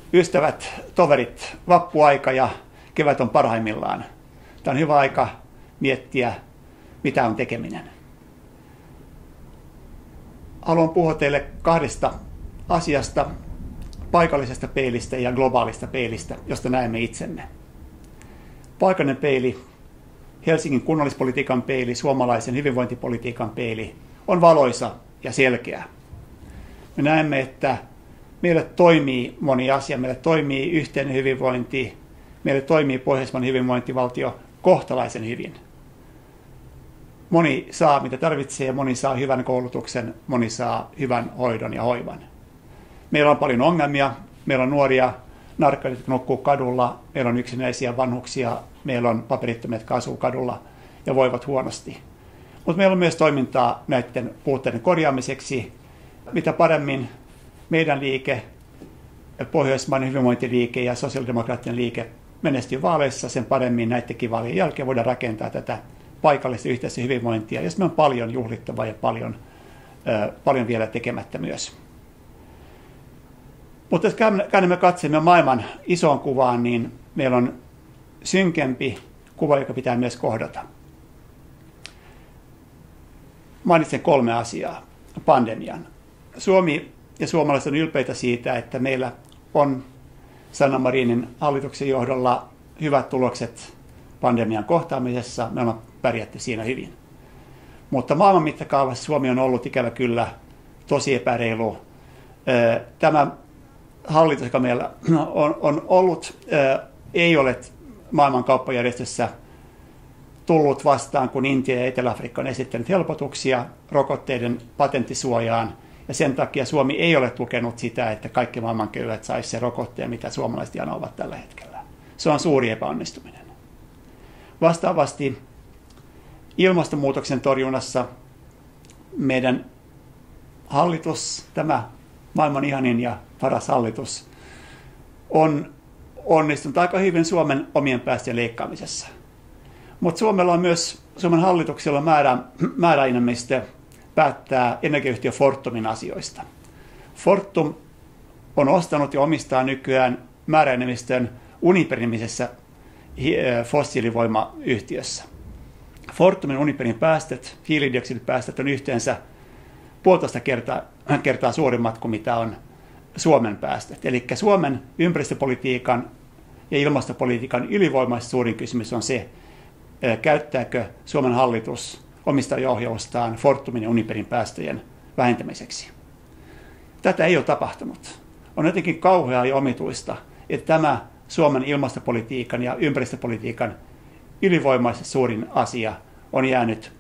Ystävät, toverit, vappuaika ja kevät on parhaimmillaan. Tämä on hyvä aika miettiä, mitä on tekeminen. Haluan puhua teille kahdesta asiasta, paikallisesta peilistä ja globaalista peilistä, josta näemme itsemme. Paikallinen peili, Helsingin kunnallispolitiikan peili, suomalaisen hyvinvointipolitiikan peili on valoisa ja selkeä. Me näemme, että meille toimii moni asia, meille toimii yhteinen hyvinvointi, meille toimii pohjoismainen hyvinvointivaltio kohtalaisen hyvin. Moni saa mitä tarvitsee, moni saa hyvän koulutuksen, moni saa hyvän hoidon ja hoivan. Meillä on paljon ongelmia, meillä on nuoria narkkarit, jotka nukkuu kadulla, meillä on yksinäisiä vanhuksia, meillä on paperittomia, jotka asuu kadulla ja voivat huonosti. Mutta meillä on myös toimintaa näiden puutteiden korjaamiseksi. Mitä paremmin meidän liike, pohjoismainen hyvinvointiliike ja sosiaalidemokraattinen liike menestyy vaaleissa, sen paremmin näidenkin vaalien jälkeen voidaan rakentaa tätä paikallista yhteistä hyvinvointia, jos me on paljon juhlittavaa ja paljon vielä tekemättä myös. Mutta jos käännämme katseemme maailman isoon kuvaan, niin meillä on synkempi kuva, joka pitää myös kohdata. Mainitsen 3 asiaa. Pandemian. Suomi ja suomalaiset on ylpeitä siitä, että meillä on Sanna Marinin hallituksen johdolla hyvät tulokset pandemian kohtaamisessa. Me ollaan pärjätty siinä hyvin. Mutta maailman mittakaavassa Suomi on ollut ikävä kyllä tosi epäreilu. Tämä hallitus, joka meillä on ollut, ei ole maailman kauppajärjestössä tullut vastaan, kun Intia ja Etelä-Afrikka on esittänyt helpotuksia rokotteiden patenttisuojaan. Ja sen takia Suomi ei ole tukenut sitä, että kaikki maailman köyhät saisivat se rokotteen, mitä suomalaiset janovat tällä hetkellä. Se on suuri epäonnistuminen. Vastaavasti ilmastonmuutoksen torjunnassa meidän hallitus, tämä maailman ihanin ja paras hallitus, on onnistunut aika hyvin Suomen omien päästöjen leikkaamisessa. Mutta Suomella on myös, Suomen hallituksella määräenemmistö päättää energiayhtiö Fortumin asioista. Fortum on ostanut ja omistaa nykyään määräenemmistön Uniper-nimisessä fossiilivoimayhtiössä. Fortumin Uniperin päästöt, hiilidioksidipäästöt on yhteensä 1,5 kertaa suurimmat kuin mitä on Suomen päästöt. Eli Suomen ympäristöpolitiikan ja ilmastopolitiikan ylivoimaisesti suurin kysymys on se, käyttääkö Suomen hallitus omistajaohjaustaan Fortumin ja Uniperin päästöjen vähentämiseksi. Tätä ei ole tapahtunut. On jotenkin kauheaa ja omituista, että tämä Suomen ilmastopolitiikan ja ympäristöpolitiikan ylivoimaisesti suurin asia on jäänyt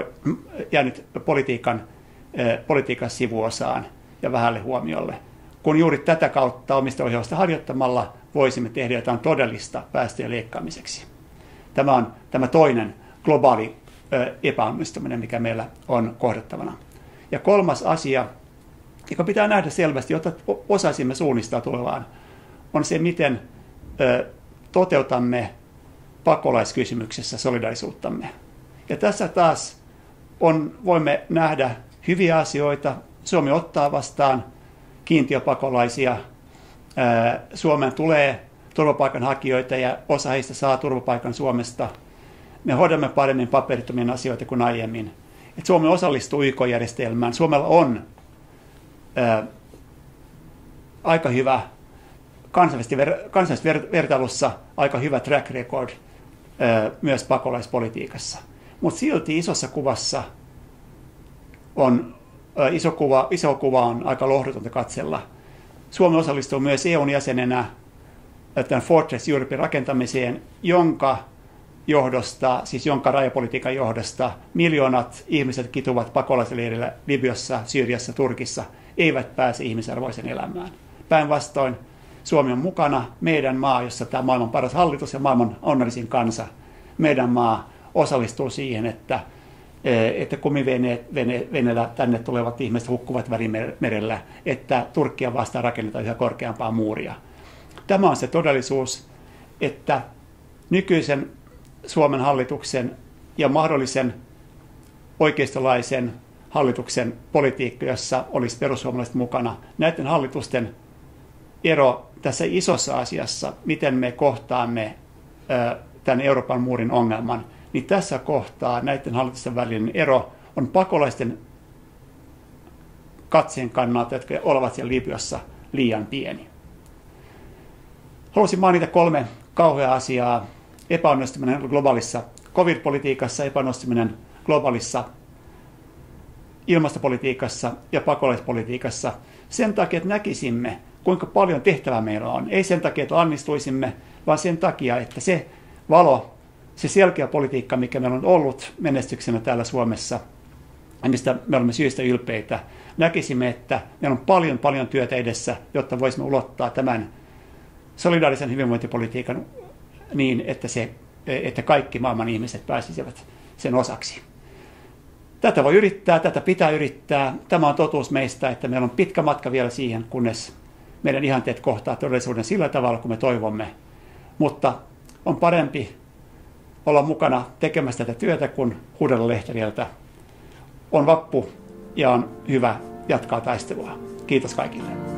politiikan sivuosaan ja vähälle huomiolle, kun juuri tätä kautta omistajaohjausta harjoittamalla voisimme tehdä jotain todellista päästöjen leikkaamiseksi. Tämä on tämä toinen globaali epäonnistuminen, mikä meillä on kohdattavana. Ja 3. asia, joka pitää nähdä selvästi, jotta osaisimme suunnistaa tulevaan, on se, miten toteutamme pakolaiskysymyksessä solidaarisuuttamme. Ja tässä taas voimme nähdä hyviä asioita. Suomi ottaa vastaan kiintiöpakolaisia. Suomeen tulee turvapaikanhakijoita ja osa heistä saa turvapaikan Suomesta. Me hoidamme paremmin paperittomien asioita kuin aiemmin. Et Suomi osallistuu YK-järjestelmään. Suomella on aika hyvä kansainvälisessä vertailussa aika hyvä track record myös pakolaispolitiikassa. Mutta silti isossa kuvassa iso kuva on aika lohdutonta katsella. Suomi osallistuu myös EUn jäsenenä tämän Fortress Europein rakentamiseen, jonka rajapolitiikan johdosta miljoonat ihmiset kituvat pakolaisleirillä Libyassa, Syyriassa, Turkissa, eivät pääse ihmisarvoisen elämään. Päinvastoin Suomi on mukana, meidän maa, jossa tämä maailman paras hallitus ja maailman onnellisin kansa, meidän maa osallistuu siihen, että kumiveneellä tänne tulevat ihmiset hukkuvat Välimerellä, että Turkkia vastaan rakennetaan yhä korkeampaa muuria. Tämä on se todellisuus, että nykyisen Suomen hallituksen ja mahdollisen oikeistolaisen hallituksen politiikka, jossa olisi perussuomalaiset mukana, näiden hallitusten ero tässä isossa asiassa, miten me kohtaamme tämän Euroopan muurin ongelman, niin tässä kohtaa näiden hallitusten välinen ero on pakolaisten katseen kannalta, jotka ovat siellä Libyassa, liian pieni. Haluaisin mainita 3 kauheaa asiaa. Epäonnistuminen globaalissa covid-politiikassa, epäonnistuminen globaalissa ilmastopolitiikassa ja pakolaispolitiikassa sen takia, että näkisimme, kuinka paljon tehtävää meillä on. Ei sen takia, että onnistuisimme, vaan sen takia, että se valo, se selkeä politiikka, mikä meillä on ollut menestyksenä täällä Suomessa, ja mistä me olemme syystä ylpeitä, näkisimme, että meillä on paljon työtä edessä, jotta voisimme ulottaa tämän solidaarisen hyvinvointipolitiikan niin, että kaikki maailman ihmiset pääsisivät sen osaksi. Tätä voi yrittää, tätä pitää yrittää. Tämä on totuus meistä, että meillä on pitkä matka vielä siihen, kunnes meidän ihanteet kohtaa todellisuuden sillä tavalla, kuin me toivomme. Mutta on parempi olla mukana tekemässä tätä työtä kuin huudella lehteriltä. On vappu ja on hyvä jatkaa taistelua. Kiitos kaikille.